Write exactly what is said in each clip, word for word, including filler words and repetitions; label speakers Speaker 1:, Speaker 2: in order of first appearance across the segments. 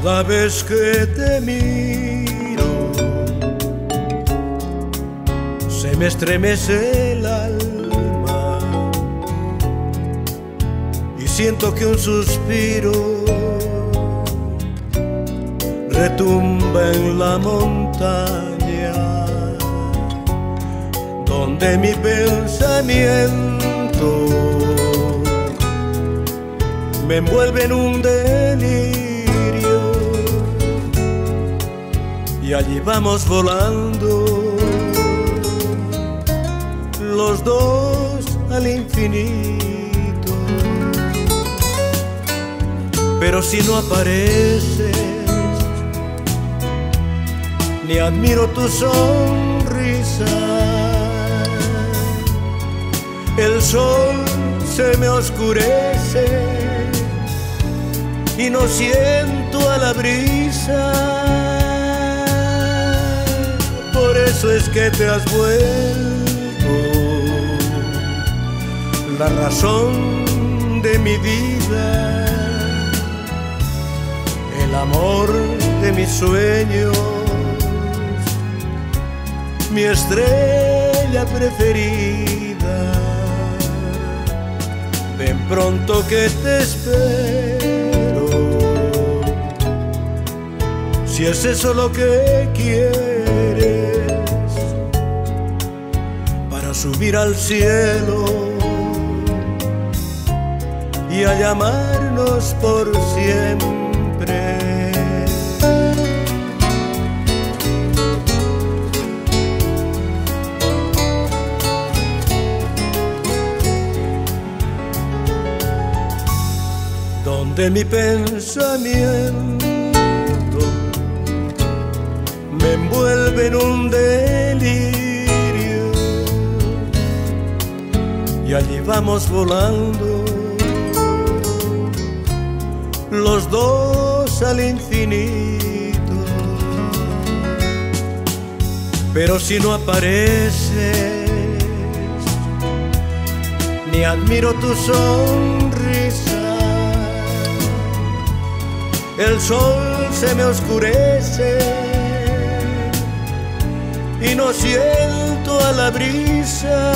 Speaker 1: Cada vez que te miro, se me estremece el alma y siento que un suspiro retumba en la montaña, donde mi pensamiento me envuelve en un delirio. Y allí vamos volando, los dos al infinito. Pero si no apareces, ni admiro tu sonrisa, el sol se me oscurece y no siento a la brisa. Por eso es que te has vuelto la razón de mi vida, el amor de mis sueños, mi estrella preferida. Ven pronto que te espero, si es eso lo que quieres, para subir al cielo y a llamarnos por siempre. Donde mi pensamiento me envuelve en un delirio, y allí vamos volando, los dos al infinito. Pero si no apareces, ni admiro tu sonrisa, el sol se me oscurece y no siento a la brisa.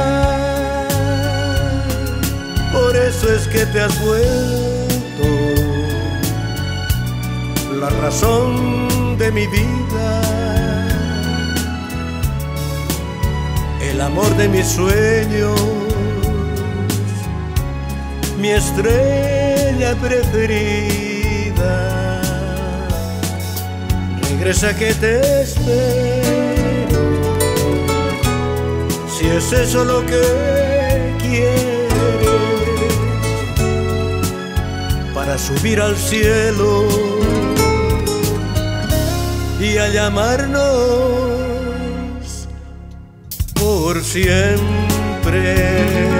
Speaker 1: Por eso es que te has vuelto la razón de mi vida, el amor de mis sueños, mi estrella preferida. Regresa que te espero, si es eso lo que quieres, para subir al cielo y a llamarnos por siempre.